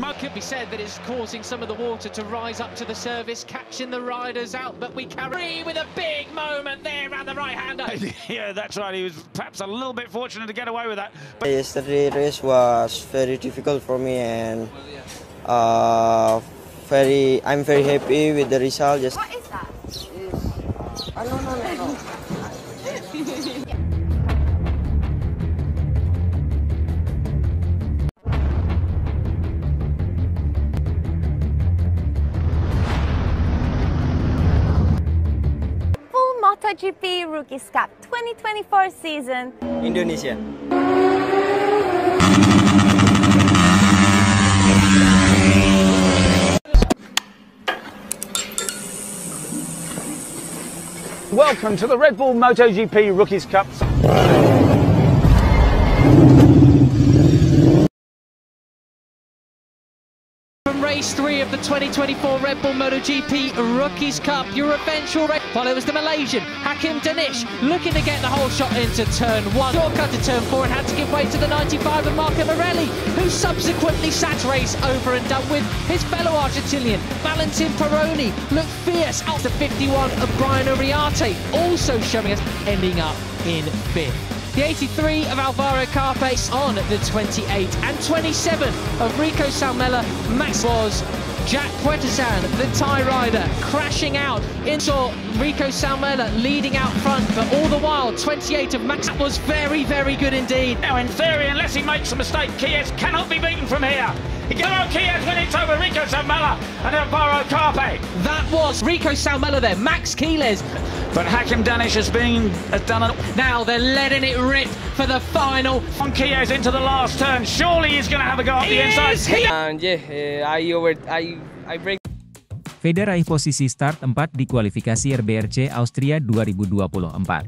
Could be said that it's causing some of the water to rise up to the surface, catching the riders out, but we carry with a big moment there around the right-hander. Yeah, that's right. He was perhaps a little bit fortunate to get away with that. But yesterday race was very difficult for me, and I'm very happy with the result. What is that? No. MotoGP Rookies Cup 2024 season Indonesia. welcome to the Red Bull MotoGP Rookies Cup. Race 3 of the 2024 Red Bull MotoGP Rookies Cup, your eventual race. Well, it was the Malaysian Hakim Danish looking to get the whole shot into turn 1. Shortcut to turn 4 and had to give way to the 95 of Marco Morelli, who subsequently sat race over and done with. His fellow Argentinian Valentin Peroni looked fierce out the 51 of Brian Uriarte, also showing us ending up in 5th. The 83 of Alvaro Carpe on the 28 and 27 of Rico Salmela. Max was Jack Puertosan, the Thai rider, crashing out into Rico Salmela leading out front, but all the while 28 of Max was very, very good indeed. Now in theory, unless he makes a mistake, Chies cannot be beaten from here. Chies when it's over Rico Salmela and Alvaro Carpe. That was Rico Salmela there, Max Chiles. But Hakim Danish has done it. Now they're letting it rip for the final. On Chies into the last turn. Surely he's going to have a go up the inside. I break. Veda raih posisi start 4 di kualifikasi RBRC Austria 2024.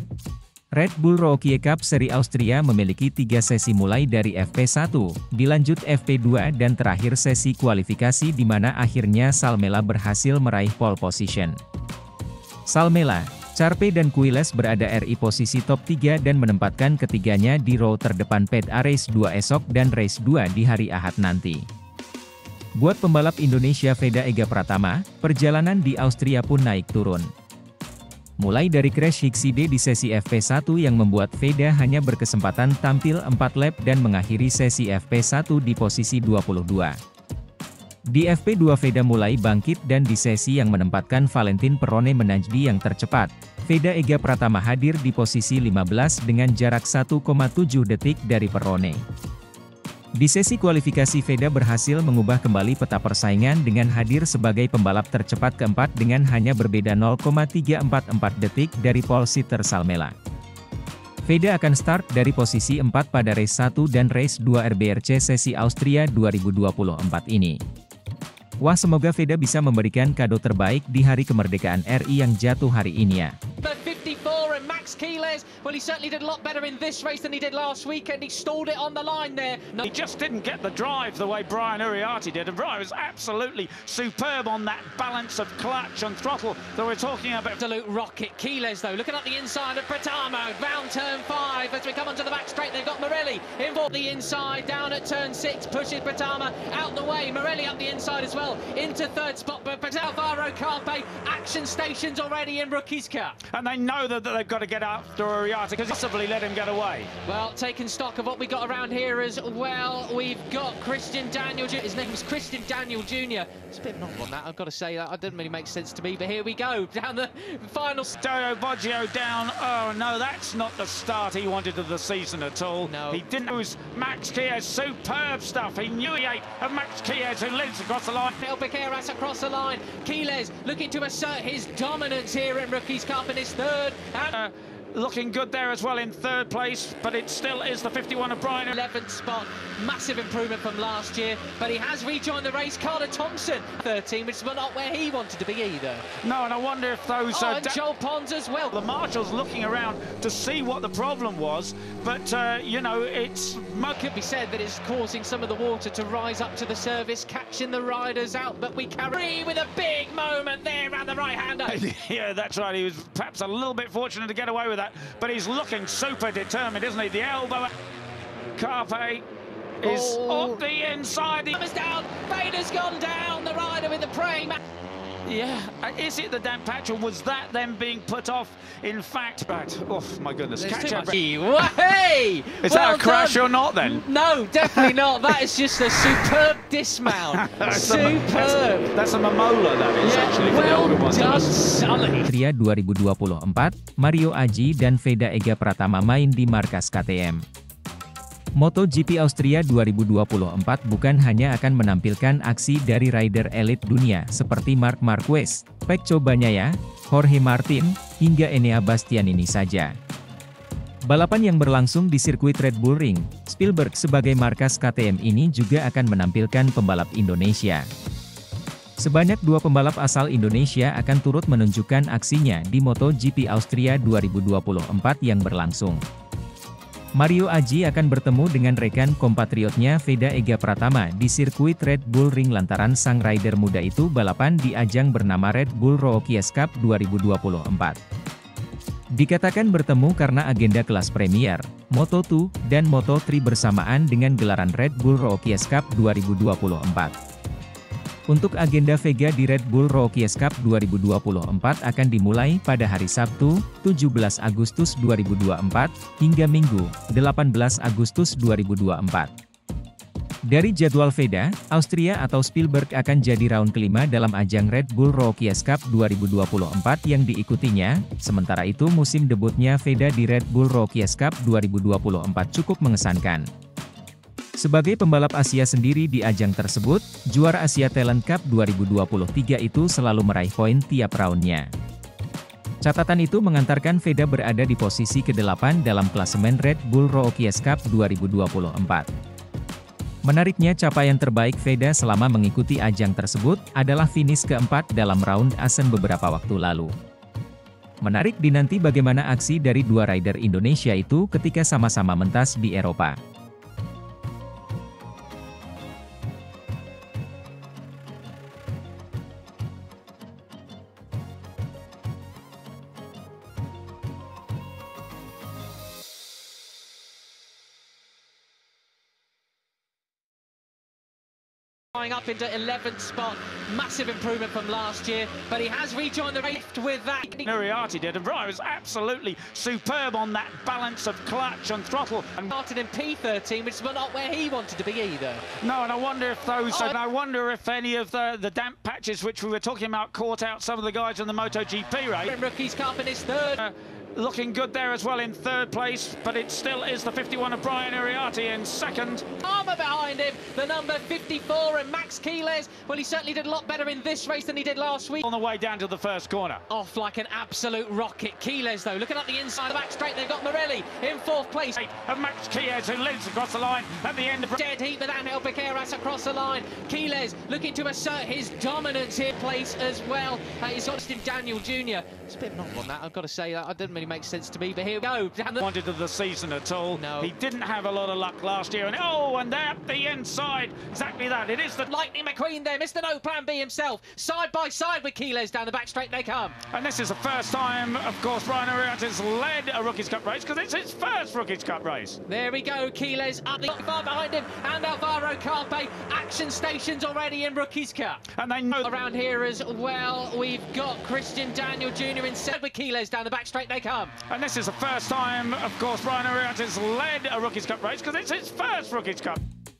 Red Bull Rookie Cup Seri Austria memiliki 3 sesi mulai dari FP1, dilanjut FP2 dan terakhir sesi kualifikasi di mana akhirnya Salmela berhasil meraih pole position. Salmela, Carpe dan Quiles berada RI posisi top 3 dan menempatkan ketiganya di row terdepan PDA Race 2 esok dan Race 2 di hari Ahad nanti. Buat pembalap Indonesia Veda Ega Pratama, perjalanan di Austria pun naik turun. Mulai dari crash Hikside di sesi FP1 yang membuat Veda hanya berkesempatan tampil 4 lap dan mengakhiri sesi FP1 di posisi 22. Di FP2 Veda mulai bangkit dan di sesi yang menempatkan Valentin Peroni Menajdi yang tercepat, Veda Ega Pratama hadir di posisi 15 dengan jarak 1,7 detik dari Peroni. Di sesi kualifikasi Veda berhasil mengubah kembali peta persaingan dengan hadir sebagai pembalap tercepat keempat dengan hanya berbeda 0,344 detik dari pole sitter Salmela. Veda akan start dari posisi 4 pada race 1 dan race 2 RBRC sesi Austria 2024 ini. Wah, semoga Veda bisa memberikan kado terbaik di hari kemerdekaan RI yang jatuh hari ini ya. 54 and Max Chiles, well, he certainly did a lot better in this race than he did last weekend. He stalled it on the line there. He just didn't get the drive the way Brian Uriarte did. And Brian was absolutely superb on that balance of clutch and throttle that we're talking about. Absolute rocket. Chiles, though, looking up the inside of Pratamo. Round turn 5 as we come onto the back straight. They've got Morelli in for the inside, down at turn 6, pushes Pratamo out the way. Morelli up the inside as well, into 3rd spot. But Alvaro Carpe, action stations already in Rookies Cup. And they know that they've got to get after Uriarte because possibly let him get away. Well, taking stock of what we got around here as well, we've got Christian Daniel Jr. His name was Christian Daniel Jr. It's a bit knock on that, I've got to say. That didn't really make sense to me, but here we go, down the final. Dario Boggio down. Oh no, that's not the start he wanted of the season at all. No. He didn't lose Max Chies. Superb stuff. He knew he ate of Max Chies, who leads across the line. Phil Piqueras across the line. Chiles looking to assert his dominance here in Rookies Cup in his 3rd. And looking good there as well in 3rd place, but it still is the 51 of Brian. 11th spot, massive improvement from last year, but he has rejoined the race. Carter Thompson, 13, which is not where he wanted to be either. No, and I wonder if those... and Joel Pons as well. The marshal's looking around to see what the problem was, but, you know, it's... Could be said that it's causing some of the water to rise up to the surface, catching the riders out, but we carry with a big moment there around the right-hander. Yeah, that's right. He was perhaps a little bit fortunate to get away with that, but he's looking super determined, isn't he? The elbow. Carpe is on the inside. He comes down rider's gone down, the rider with the praying man. Yeah, is it the damp patch, or was that them being put off? In fact, oh my goodness, There's catch too up. much- Hey! Is Well that a crash done. or not then? No, definitely not. That is just a superb dismount. Superb. That's a Mamola, that is actually, for the Well older ones. done, Sully. Austria 2024, Mario Aji dan Veda Ega Pratama main di markas KTM. MotoGP Austria 2024 bukan hanya akan menampilkan aksi dari rider elit dunia seperti Marc Marquez, Pecco Bagnaia, Jorge Martin, hingga Enea Bastianini saja. Balapan yang berlangsung di sirkuit Red Bull Ring, Spielberg sebagai markas KTM ini juga akan menampilkan pembalap Indonesia. Sebanyak 2 pembalap asal Indonesia akan turut menunjukkan aksinya di MotoGP Austria 2024 yang berlangsung. Mario Aji akan bertemu dengan rekan kompatriotnya Veda Ega Pratama di sirkuit Red Bull Ring lantaran sang rider muda itu balapan di ajang bernama Red Bull Rookies Cup 2024. Dikatakan bertemu karena agenda kelas Premier, Moto2, dan Moto3 bersamaan dengan gelaran Red Bull Rookies Cup 2024. Untuk agenda Vega di Red Bull Rookies Cup 2024 akan dimulai pada hari Sabtu, 17 Agustus 2024, hingga Minggu, 18 Agustus 2024. Dari jadwal Veda, Austria atau Spielberg akan jadi round kelima dalam ajang Red Bull Rookies Cup 2024 yang diikutinya, sementara itu musim debutnya Veda di Red Bull Rookies Cup 2024 cukup mengesankan. Sebagai pembalap Asia sendiri di ajang tersebut, juara Asia Talent Cup 2023 itu selalu meraih poin tiap roundnya. Catatan itu mengantarkan Veda berada di posisi ke-8 dalam klasemen Red Bull Rookies Cup 2024. Menariknya capaian terbaik Veda selama mengikuti ajang tersebut adalah finish keempat dalam round Asen beberapa waktu lalu. Menarik dinanti bagaimana aksi dari 2 rider Indonesia itu ketika sama-sama mentas di Eropa. Up into 11th spot, massive improvement from last year, but he has rejoined the race with that. Uriarte did, and Brian was absolutely superb on that balance of clutch and throttle. And Started in P13, which is not where he wanted to be either. no, and I wonder if those, and I wonder if any of the damp patches which we were talking about caught out some of the guys in the MotoGP race. Rookies Cup in his third. Looking good there as well in third place, but it still is the 51 of Brian Uriarte in second. Armour behind him, the number 54, and Max Quiles. Well, he certainly did a lot better in this race than he did last week. On the way down to the first corner. Off like an absolute rocket. Quiles, though, looking up the inside of the back straight, they've got Morelli in 4th place. Of Max Quiles, who leads across the line at the end of... Dead heat with Angel Piqueras across the line. Quiles looking to assert his dominance here place as well. He's got Christian Daniel Jr. It's a bit knock on that, I've got to say that. It didn't really make sense to me, but here we go. Wanted of the season at all. No. He didn't have a lot of luck last year, and and there at the inside, exactly that. It is the Lightning McQueen there, Mr. No Plan B himself, side by side with Quiles down the back straight they come. And this is the first time, of course, Brian Uriarte's led a Rookies Cup race, because it's his first Rookies Cup race. There we go, Quiles up the far behind him, and Alvaro Carpe, action stations already in Rookies Cup. And they know Around here as well, we've got Christian Daniel Jr. in set with Quiles down the back straight they come. And this is the first time, of course, Brian Uriarte's led a Rookies Cup race, because it's his first Rookies Cup.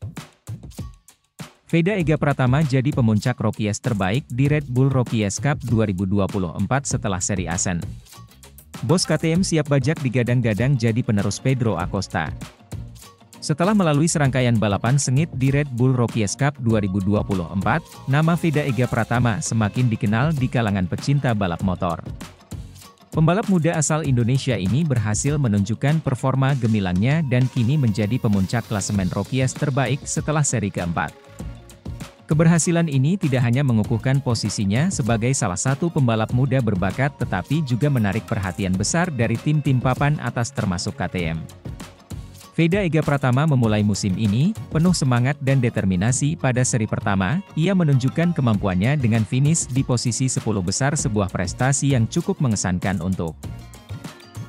Veda Ega Pratama jadi pemuncak Rookies terbaik di Red Bull Rookies Cup 2024 setelah seri Asen. Bos KTM siap bajak digadang-gadang jadi penerus Pedro Acosta. Setelah melalui serangkaian balapan sengit di Red Bull Rookies Cup 2024, nama Veda Ega Pratama semakin dikenal di kalangan pecinta balap motor. Pembalap muda asal Indonesia ini berhasil menunjukkan performa gemilangnya dan kini menjadi pemuncak klasemen Rookies terbaik setelah seri keempat. Keberhasilan ini tidak hanya mengukuhkan posisinya sebagai salah satu pembalap muda berbakat tetapi juga menarik perhatian besar dari tim-tim papan atas termasuk KTM. Veda Ega Pratama memulai musim ini penuh semangat dan determinasi. Pada seri pertama, ia menunjukkan kemampuannya dengan finish di posisi 10 besar, sebuah prestasi yang cukup mengesankan untuk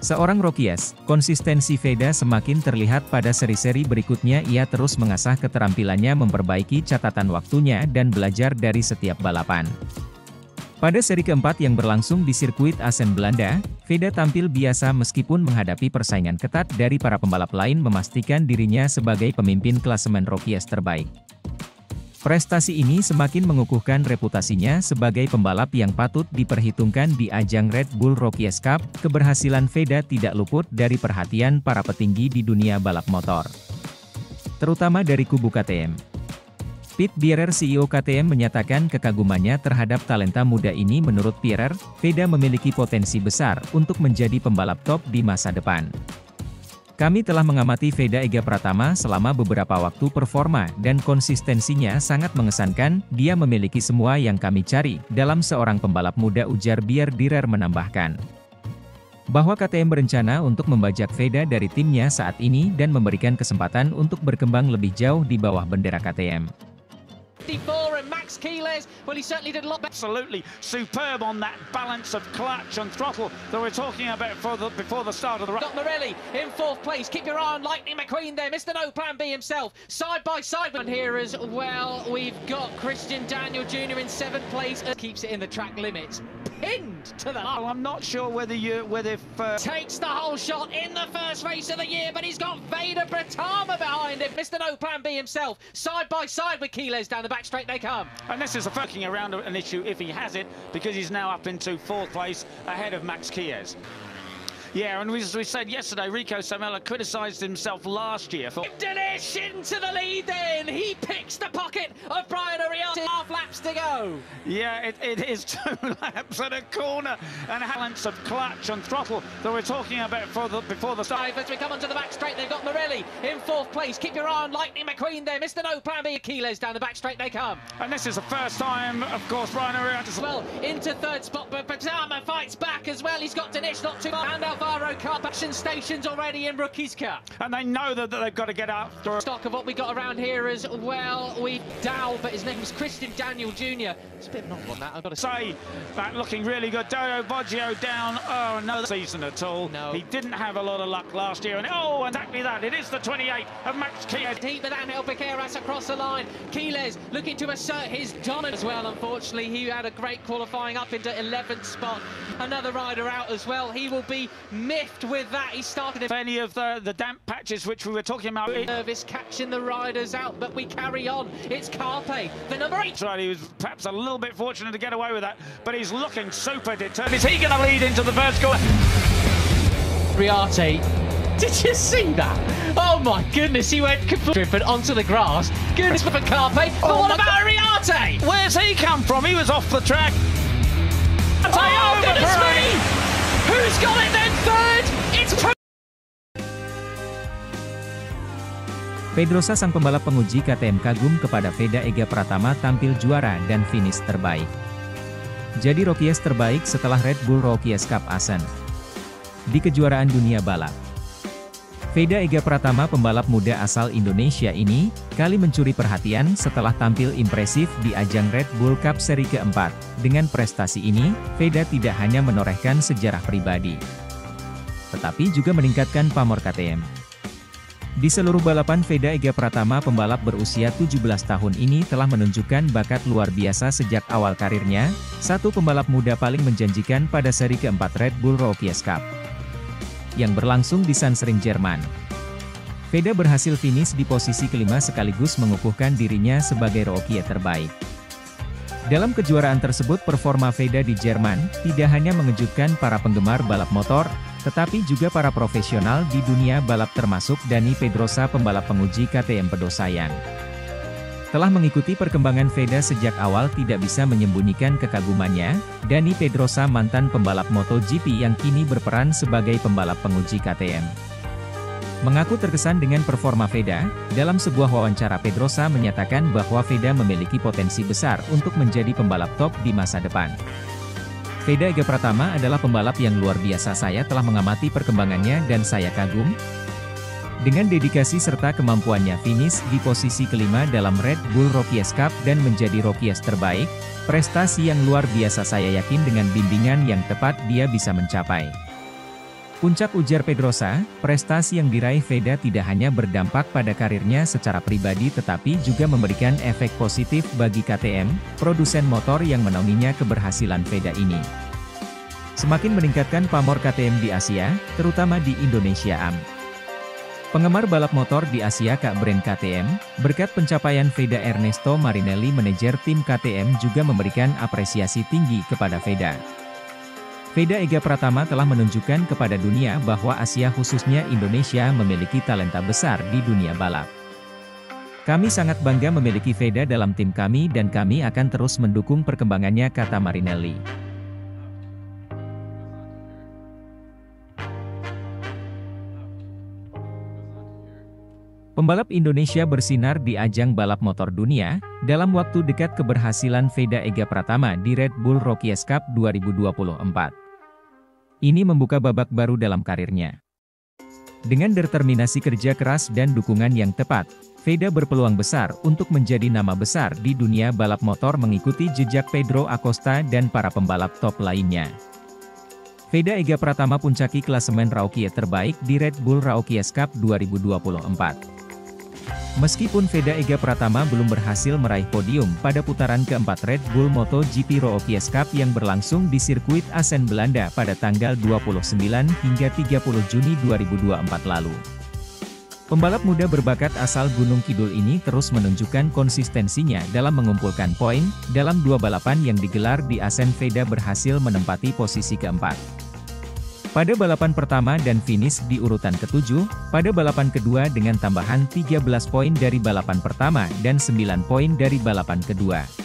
Seorang Rockies, konsistensi Veda semakin terlihat pada seri-seri berikutnya. Ia terus mengasah keterampilannya, memperbaiki catatan waktunya dan belajar dari setiap balapan. Pada seri keempat yang berlangsung di sirkuit Assen Belanda, Veda tampil biasa meskipun menghadapi persaingan ketat dari para pembalap lain, memastikan dirinya sebagai pemimpin klasemen Rockies terbaik. Prestasi ini semakin mengukuhkan reputasinya sebagai pembalap yang patut diperhitungkan di ajang Red Bull Rockies Cup. Keberhasilan Veda tidak luput dari perhatian para petinggi di dunia balap motor, terutama dari kubu KTM. Pete Bierer, CEO KTM, menyatakan kekagumannya terhadap talenta muda ini. Menurut Bierer, Veda memiliki potensi besar untuk menjadi pembalap top di masa depan. Kami telah mengamati Veda Ega Pratama selama beberapa waktu. Performa dan konsistensinya sangat mengesankan. Dia memiliki semua yang kami cari dalam seorang pembalap muda, ujar Bierer menambahkan bahwa KTM berencana untuk membajak Veda dari timnya saat ini dan memberikan kesempatan untuk berkembang lebih jauh di bawah bendera KTM. And Max Keeles, well, he certainly did a lot better. Absolutely superb on that balance of clutch and throttle that we're talking about before the start of the run. Got Morelli in fourth place. Keep your eye on Lightning McQueen there. Mr. No Plan B himself. Side by side with here as well. We've got Christian Daniel Jr. in seventh place. Keeps it in the track limits. Pinned to the... Oh, I'm not sure whether takes the whole shot in the first race of the year, but he's got Veda Pratama behind him. Mr. No Plan B himself. Side by side with Keeles down the back straight they come. And this is a fucking around an issue if he has it, because he's now up into fourth place ahead of Max Keeles. Yeah, and as we said yesterday, Rico Samela criticised himself last year for... Dinesh into the lead then! He picks the pocket of Brian Ariati. Half laps to go. Yeah, it is 2 laps at a corner. And balance of clutch and throttle that we're talking about before the start. As we come onto the back straight, they've got Morelli in fourth place. Keep your eye on Lightning McQueen there. Mr. No Plan B, Keeles down the back straight they come. And this is the first time, of course, Brian Ariati... Well, into third spot, but Pratama fights back as well. He's got Dinesh not too far. And Alvaro Cup action stations already in Rookies Cup. And they know that they've got to get after stock of what we got around here as well. We've Dow, but his name was Christian Daniel Jr. It's a bit of an odd one, that, I've got to say. That looking really good. Dodo Boggio down. Oh, no season at all. No. He didn't have a lot of luck last year. And oh, exactly that. It is the 28 of Max Keeles. Deep with Angel Piqueras across the line. Keeles looking to assert his dominance as well. Unfortunately, he had a great qualifying up into 11th spot. Another rider out as well. He will be miffed with that. He started if any of the damp patches which we were talking about. Nervous catching the riders out, but we carry on. It's Carpe, the number 8. Right, he was perhaps a little bit fortunate to get away with that, but he's looking super determined. Is he going to lead into the first corner? Riarte, did you see that? Oh my goodness, he went driven onto the grass. Goodness for Carpe, but what about Riarte? Where's he come from? He was off the track. Oh, goodness me! Who's got it then third? It's Pedrosa, sang pembalap penguji KTM, kagum kepada Veda Ega Pratama tampil juara dan finish terbaik. Jadi Rockies terbaik setelah Red Bull Rockies Cup Assen. Di kejuaraan dunia balap, Veda Ega Pratama, pembalap muda asal Indonesia ini, kali mencuri perhatian setelah tampil impresif di ajang Red Bull Cup seri keempat. Dengan prestasi ini, Veda tidak hanya menorehkan sejarah pribadi, tetapi juga meningkatkan pamor KTM. Di seluruh balapan, Veda Ega Pratama, pembalap berusia 17 tahun ini, telah menunjukkan bakat luar biasa sejak awal karirnya, satu pembalap muda paling menjanjikan pada seri keempat Red Bull Rockies Cup yang berlangsung di Sachsenring, Jerman. Veda berhasil finish di posisi kelima sekaligus mengukuhkan dirinya sebagai rookie terbaik. Dalam kejuaraan tersebut, performa Veda di Jerman tidak hanya mengejutkan para penggemar balap motor, tetapi juga para profesional di dunia balap termasuk Dani Pedrosa, pembalap penguji KTM Pedosayang. Telah mengikuti perkembangan Veda sejak awal, tidak bisa menyembunyikan kekagumannya. Dani Pedrosa, mantan pembalap MotoGP yang kini berperan sebagai pembalap penguji KTM, mengaku terkesan dengan performa Veda. Dalam sebuah wawancara, Pedrosa menyatakan bahwa Veda memiliki potensi besar untuk menjadi pembalap top di masa depan. Veda Ega Pratama adalah pembalap yang luar biasa, saya telah mengamati perkembangannya dan saya kagum dengan dedikasi serta kemampuannya finish di posisi kelima dalam Red Bull Rockies Cup dan menjadi Rockies terbaik. Prestasi yang luar biasa, saya yakin dengan bimbingan yang tepat dia bisa mencapai. Puncak, ujar Pedrosa, prestasi yang diraih Veda tidak hanya berdampak pada karirnya secara pribadi tetapi juga memberikan efek positif bagi KTM, produsen motor yang menaunginya. Keberhasilan Veda ini semakin meningkatkan pamor KTM di Asia, terutama di Indonesia. Penggemar balap motor di Asia brand KTM, berkat pencapaian Veda. Ernesto Marinelli, manajer tim KTM, juga memberikan apresiasi tinggi kepada Veda. Veda Ega Pratama telah menunjukkan kepada dunia bahwa Asia khususnya Indonesia memiliki talenta besar di dunia balap. Kami sangat bangga memiliki Veda dalam tim kami dan kami akan terus mendukung perkembangannya, kata Marinelli. Pembalap Indonesia bersinar di ajang balap motor dunia. Dalam waktu dekat keberhasilan Veda Ega Pratama di Red Bull Rookies Cup 2024 ini membuka babak baru dalam karirnya. Dengan determinasi, kerja keras dan dukungan yang tepat, Veda berpeluang besar untuk menjadi nama besar di dunia balap motor mengikuti jejak Pedro Acosta dan para pembalap top lainnya. Veda Ega Pratama puncaki klasemen rookie terbaik di Red Bull Rookies Cup 2024. Meskipun Veda Ega Pratama belum berhasil meraih podium pada putaran keempat Red Bull MotoGP Rookies Cup yang berlangsung di sirkuit Assen, Belanda pada tanggal 29 hingga 30 Juni 2024 lalu. Pembalap muda berbakat asal Gunung Kidul ini terus menunjukkan konsistensinya dalam mengumpulkan poin. Dalam dua balapan yang digelar di Assen, Veda berhasil menempati posisi keempat pada balapan pertama dan finish di urutan ke-7, pada balapan kedua dengan tambahan 13 poin dari balapan pertama dan 9 poin dari balapan kedua.